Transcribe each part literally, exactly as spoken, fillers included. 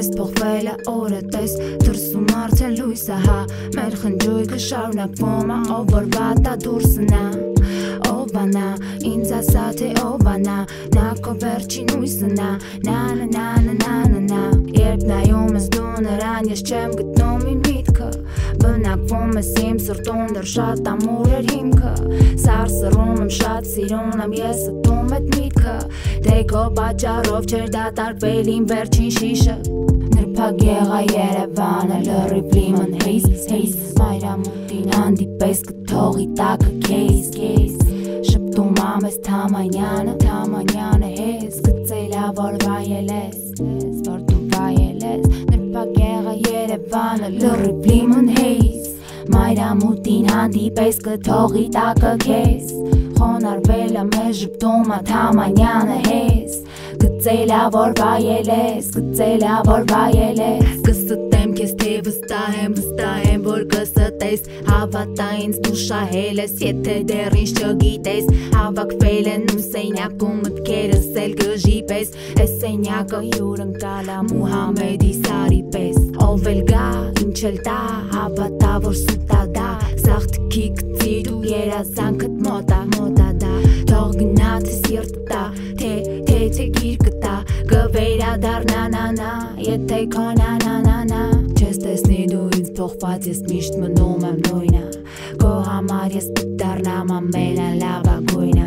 պես փոխվել է օրը տես դրսում արդեն լույսը հա մեր խնջույքը շարունակվում է ով որ վատա դուրսնա ով անա ինձ ասա թե ով անա նա քո վերջին հույսն է նա նա նա նա նա նա երբ նայում ես դու նրան ես չեմ գտնում իմ միտքը բնակվում ես իմ սրտում դեռ շատ ամուր էր հիմքը սարսռում եմ շատ սիրուն եմ ես ըտում էդ միտքը դե քո պատճառով չէր դատարկվել իմ վերջին շիշը նրբակ եղա Երևանը լրիվ լիմն հեյս հեյս մայրամուտին հանդիպես կթողի տակը քեզ քեզ շպտում ամես Թամանյանը Թամանյանը հեզ գծելա որ վայել ես որ դու վայել ես նրբակ եղա Երևանը լրիվ լիմն հեյս մայրամուտին հանդիպես կթողի տակը քեզ խոնարհվել եմ ես շպտում Թամանյանը հեզ գծելա որ վայել ես գծելա որ վայել ես կստեմ քեզ թե վստահ եմ վստահ եմ որ կստես հավատա ինձ դու շահել ես եթե դեռ ինձ չգիտես հավաքվել են ու սենյակում մտքերս էլ գժի պես այս սենյակը հյուրընկալ է Մուհամեդի սարի պես ով էլ գա ինչ էլ տա հավատա որ սուտ է դա սաղթքի գցի դու երազանքդ մոտ է մոտ է դա թող գնա թե սիրտը տա թե թե թե գիրկը տա կվերադառնա նա նա եթե քո նա նա նա նա չես տեսնի դու ինձ փոխված ես միշտ մնում եմ նույնը քո համար ես դառնամ ամենալավագույնը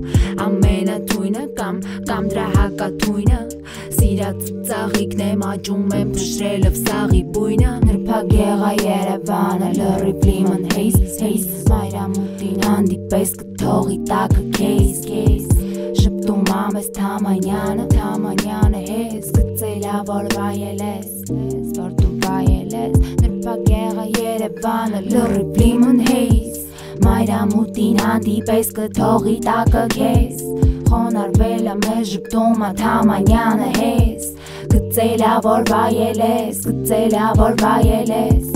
ամենաթույնը կամ կամ դրա հակաթույնը սիրած ծաղիկն եմ աճում եմ փշրելով սաղի բույնը նրբակ եղա Երևանը լրիվ լիմն հեյս հեյս մայրամուտին հանդիպես կթողի տակը քեզ քեզ շպտում ամես Թամանյանը Թամանյանը հեզ գծելա որ վայել ես որ դու վայել ես նրբակ եղա Երևանը լրիվ լիմն հեյս մայրամուտին հանդիպես կթողի տակը քեզ խոնարհվել եմ ես շպտում Թամանյանը հեզ գծելա որ վայել ես գծելա որ վայել ես